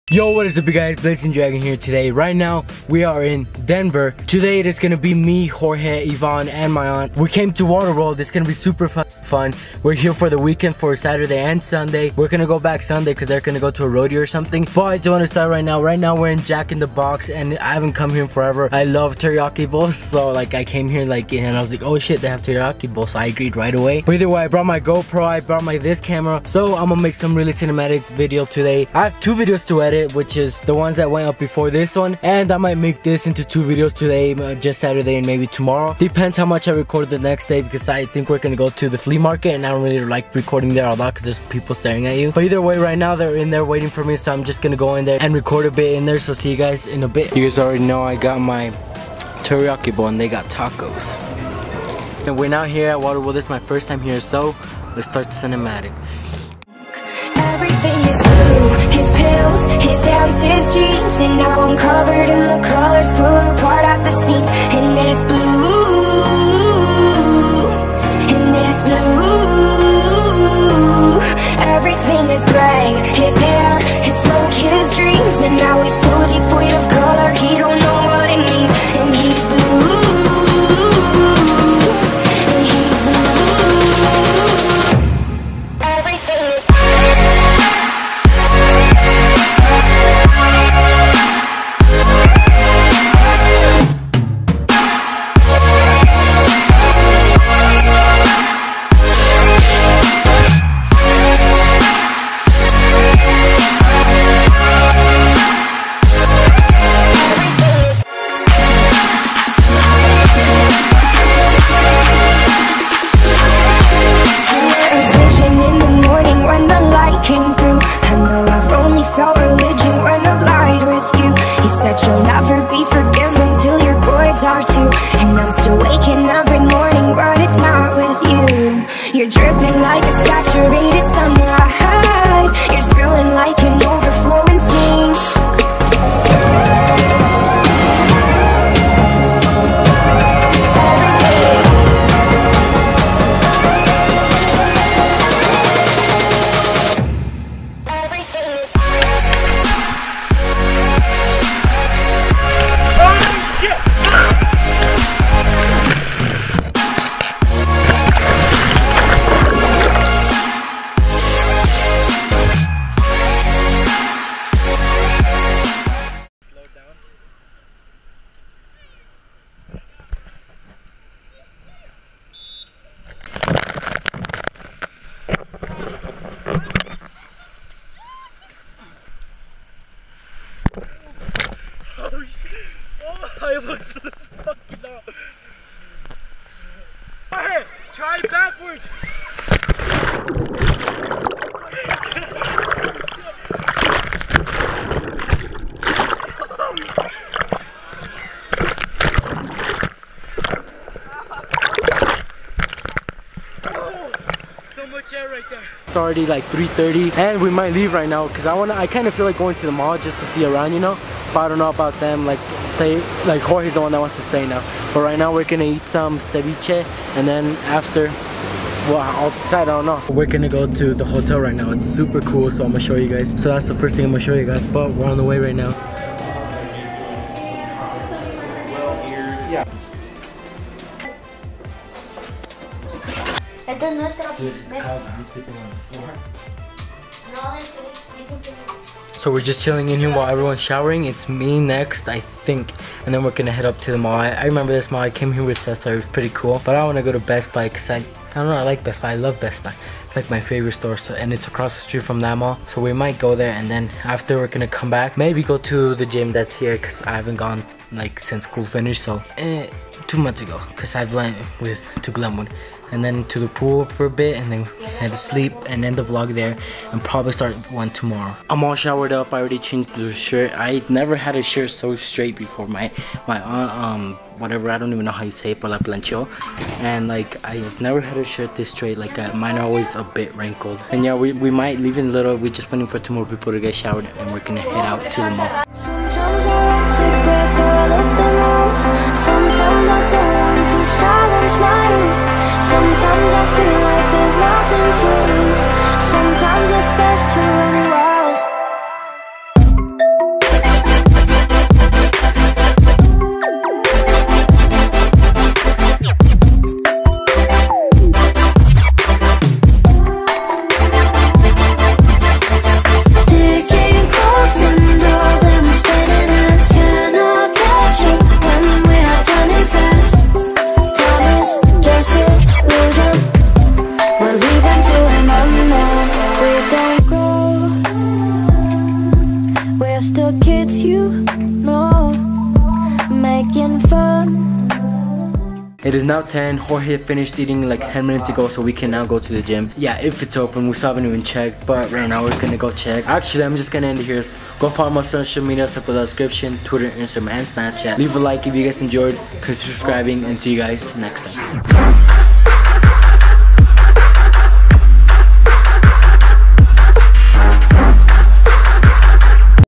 Yo, what is up, you guys? Blazing Dragon here today. Right now, we are in Denver. Today, it is gonna be me, Jorge, Yvonne, and my aunt. We came to Waterworld. It's gonna be super fun. We're here for the weekend for Saturday and Sunday. We're gonna go back Sunday because they're gonna go to a rodeo or something. But I just want to start right now. Right now, we're in Jack in the Box, and I haven't come here in forever. I love teriyaki bowls, so like I came here and I was like, oh shit, they have teriyaki bowls. So I agreed right away. But either way, I brought my GoPro. I brought this camera. So I'm gonna make some really cinematic video today. I have 2 videos to edit, which is the ones that went up before this one, and I might make this into 2 videos today, just Saturday and maybe tomorrow. Depends how much I record the next day, because I think we're gonna go to the flea market, and I don't really like recording there a lot because there's people staring at you. But either way, right now they're in there waiting for me, so I'm just gonna go in there and record a bit in there. So see you guys in a bit. You guys already know I got my teriyaki bowl and they got tacos. And we're now here at Waterworld. This is my first time here, so let's start the cinematic. Everything is blue, his pills, his hands, his jeans, and now I'm covered in the colors, pull apart at the seams, and it's blue, and it's blue. Everything is gray, his hair, his smoke, his dreams, and now he's so devoid of color, he don't know what it means, and he's blue. You'll never be forgiven till your boys are too. And I'm still waking every morning, but it's not with you. You're dripping like a saturated sunrise. You're spilling like an overflowing scene. Oh shit! Oh, I almost flew fucking out. Hey, try it backwards. So much air right there. It's already like 3:30 and we might leave right now because I kind of feel like going to the mall just to see around, you know. But I don't know about them, like Jorge's the one that wants to stay now. But right now we're gonna eat some ceviche, and then after, well, I'll decide, I don't know. We're gonna go to the hotel right now. It's super cool, so I'm gonna show you guys. So that's the first thing I'm gonna show you guys, but we're on the way right now. Dude, it's cold. I'm sleeping on the floor. So we're just chilling in here while everyone's showering. It's me next, I think, and then we're gonna head up to the mall. I remember this mall. I came here with Cesar. It was pretty cool, but I want to go to Best Buy because I don't know, I like Best Buy. I love Best Buy. It's like my favorite store, so, and it's across the street from that mall. So we might go there, and then after we're gonna come back, maybe go to the gym that's here because I haven't gone like since school finished. So 2 months ago, because I went to Glenwood. And then to the pool for a bit, and then head to sleep and end the vlog there, and probably start one tomorrow. I'm all showered up. I already changed the shirt. I never had a shirt so straight before. My aunt, whatever, I don't even know how you say it, but la planchó. And like I've never had a shirt this straight. Like mine are always a bit wrinkled. And yeah, we might leave in a little. We're just waiting for 2 more people to get showered, and we're gonna head out to the mall. Sometimes I want to break all of the rules. Sometimes I don't want to silence my youth. Sometimes I feel like there's nothing to lose. Sometimes it's best to run wild. still kids, you know, making fun. It is now 10. Jorge finished eating like 10 minutes ago, so we can now go to the gym. Yeah, if it's open. We still haven't even checked, but right now we're gonna go check. Actually, I'm just gonna end it here. Go follow my social media up in the description: Twitter, Instagram, and Snapchat. Leave a like if you guys enjoyed, consider subscribing, and see you guys next time.